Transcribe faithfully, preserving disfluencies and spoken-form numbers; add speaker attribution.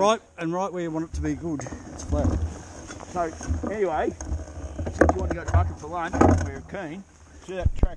Speaker 1: right, and right where you want it to be good. It's flat.
Speaker 2: So anyway, since you want to go to bucket for lunch, we're keen. See that track